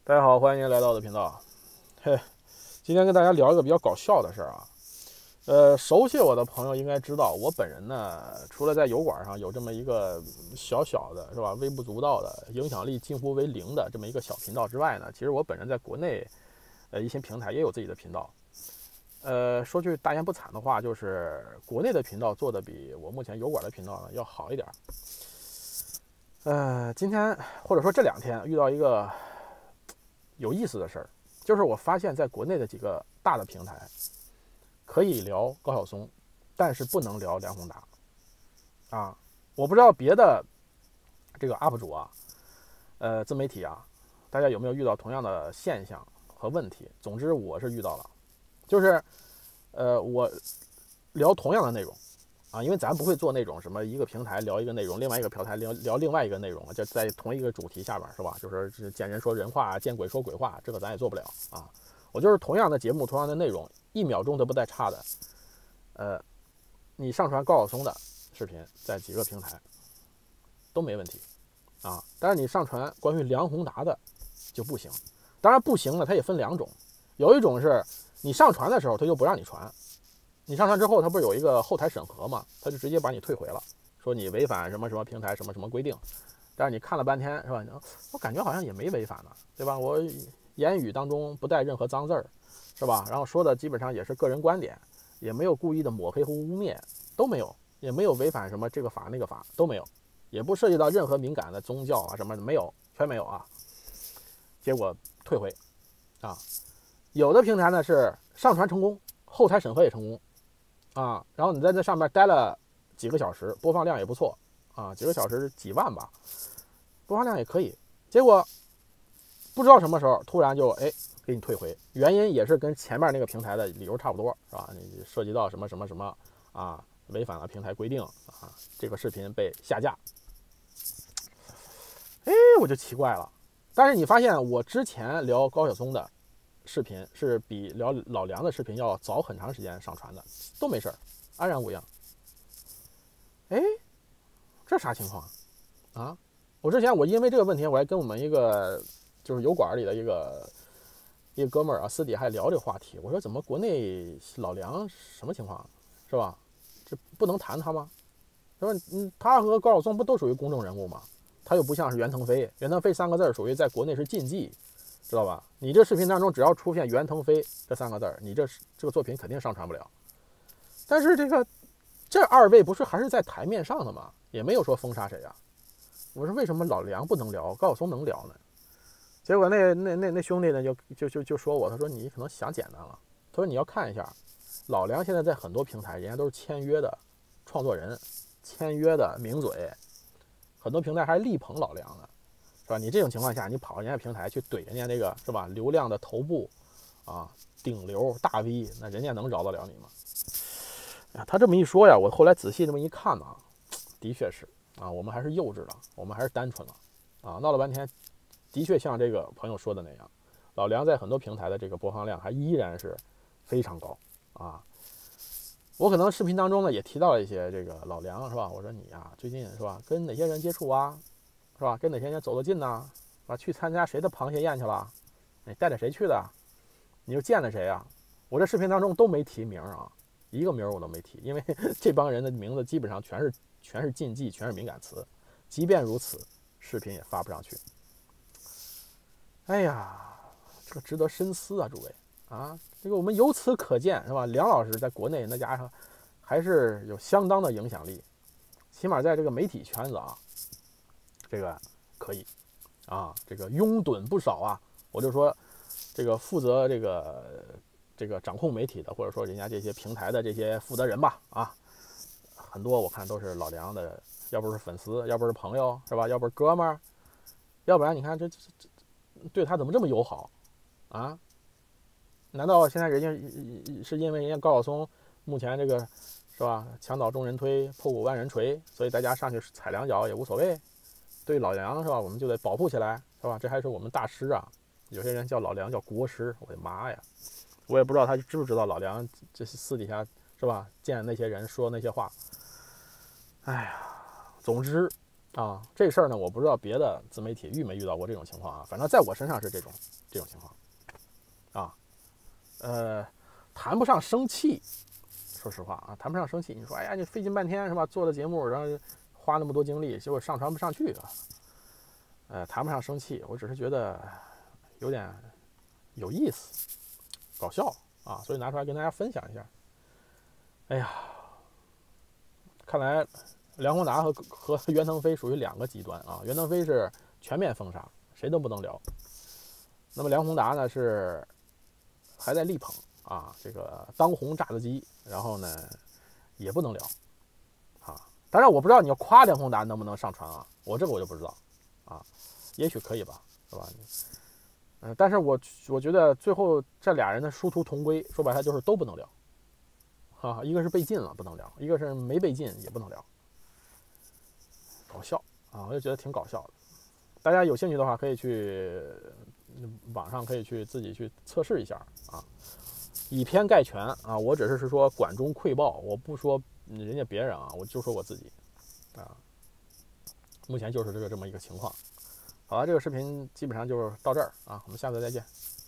大家好，欢迎您来到我的频道。嘿，今天跟大家聊一个比较搞笑的事儿啊。熟悉我的朋友应该知道，我本人呢，除了在油管上有这么一个小小的，是吧，微不足道的影响力近乎为零的这么一个小频道之外呢，其实我本人在国内，一些平台也有自己的频道。说句大言不惭的话，就是国内的频道做的比我目前油管的频道呢要好一点。今天或者说这两天遇到一个有意思的事儿，就是我发现在国内的几个大的平台可以聊高晓松，但是不能聊梁宏达啊。我不知道别的这个 UP 主啊，自媒体啊，大家有没有遇到同样的现象和问题？总之我是遇到了，就是我聊同样的内容啊，因为咱不会做那种什么一个平台聊一个内容，另外一个平台聊另外一个内容，就在同一个主题下边是吧？就是见人说人话，见鬼说鬼话，这个咱也做不了啊。我就是同样的节目，同样的内容，1秒钟都不带差的，你上传高晓松的视频，在几个平台都没问题啊，但是你上传关于梁宏达的就不行。当然不行了，它也分两种，有一种是你上传的时候它就不让你传，你上传之后它不是有一个后台审核嘛，它就直接把你退回了，说你违反什么什么平台什么什么规定。但是你看了半天是吧？我感觉好像也没违反呢，对吧？我言语当中不带任何脏字儿，是吧？然后说的基本上也是个人观点，也没有故意的抹黑和污蔑，都没有，也没有违反什么这个法那个法都没有，也不涉及到任何敏感的宗教啊什么的，没有，全没有啊。结果退回啊。有的平台呢是上传成功，后台审核也成功啊，然后你在这上面待了几个小时，播放量也不错啊，几个小时几万吧，播放量也可以。结果不知道什么时候突然就给你退回，原因也是跟前面那个平台的理由差不多，是吧？你涉及到什么什么什么啊，违反了平台规定啊，这个视频被下架。我就奇怪了。但是你发现我之前聊高晓松的视频是比聊老梁的视频要早很长时间上传的，都没事儿，安然无恙。哎，这啥情况啊？我之前因为这个问题，我还跟我们一个就是油管里的一个哥们儿啊，私底还聊这个话题。我说怎么国内老梁什么情况，是吧？这不能谈他吗？他说他和高晓松不都属于公众人物吗？他又不像是袁腾飞，袁腾飞3个字属于在国内是禁忌，知道吧？你这视频当中只要出现袁腾飞这3个字，你这个作品肯定上传不了。但是这二位不是还是在台面上的吗？也没有说封杀谁啊。我说为什么老梁不能聊，高晓松能聊呢？结果那兄弟呢就说我，他说你可能想简单了，他说你要看一下，老梁现在在很多平台人家都是签约的创作人，签约的名嘴，很多平台还力捧老梁呢，是吧？你这种情况下，你跑人家平台去怼人家那个是吧？流量的头部啊，顶流大 V， 那人家能饶得了你吗？他这么一说呀，我后来仔细这么一看呢，的确是啊，我们还是幼稚了，我们还是单纯了啊，闹了半天，的确像这个朋友说的那样，老梁在很多平台的这个播放量还依然是非常高啊。我可能视频当中呢也提到了一些这个老梁，是吧？我说你啊，最近是吧，跟哪些人接触啊，是吧？跟哪些人走得近呢？啊，去参加谁的螃蟹宴去了？你带着谁去的？你又见了谁啊？我这视频当中都没提名啊，一个名我都没提，因为这帮人的名字基本上全是禁忌，全是敏感词。即便如此，视频也发不上去。哎呀，这个值得深思啊，诸位啊！这个我们由此可见，是吧？梁老师在国内那家伙还是有相当的影响力，起码在这个媒体圈子啊，这个可以啊，这个拥趸不少啊。我就说，这个负责这个掌控媒体的，或者说人家这些平台的这些负责人吧，啊，很多我看都是老梁的，要不是粉丝，要不是朋友，是吧？要不是哥们儿，要不然你看这对他怎么这么友好啊？难道现在人家是因为人家高晓松目前这个是吧，墙倒众人推，破鼓万人锤，所以大家上去踩两脚也无所谓？对老梁是吧，我们就得保护起来，是吧？这还是我们大师啊！有些人叫老梁叫国师，我的妈呀！我也不知道他知不知道老梁这私底下是吧，见那些人说那些话。哎呀，总之啊，这事儿呢，我不知道别的自媒体遇没遇到过这种情况啊，反正在我身上是这种情况啊。谈不上生气，说实话啊，谈不上生气。你说，哎呀，你费劲半天是吧？做的节目，然后花那么多精力，结果上传不上去啊。谈不上生气，我只是觉得有点有意思，搞笑啊，所以拿出来跟大家分享一下。哎呀，看来梁宏达和袁腾飞属于两个极端啊。袁腾飞是全面封杀，谁都不能聊。那么梁宏达呢是还在力捧啊，这个当红炸子鸡，然后呢也不能聊啊。当然我不知道你要夸梁宏达能不能上传啊，我这个我就不知道啊，也许可以吧，是吧？但是我觉得最后这俩人的殊途同归，说白了就是都不能聊啊，一个是被禁了不能聊，一个是没被禁也不能聊，搞笑啊，我就觉得挺搞笑的。大家有兴趣的话，可以去网上可以去自己去测试一下啊，以偏概全啊。我只是说管中窥豹，我不说人家别人啊，我就说我自己啊。目前就是这么一个情况。好了，这个视频基本上就是到这儿啊，我们下次再见。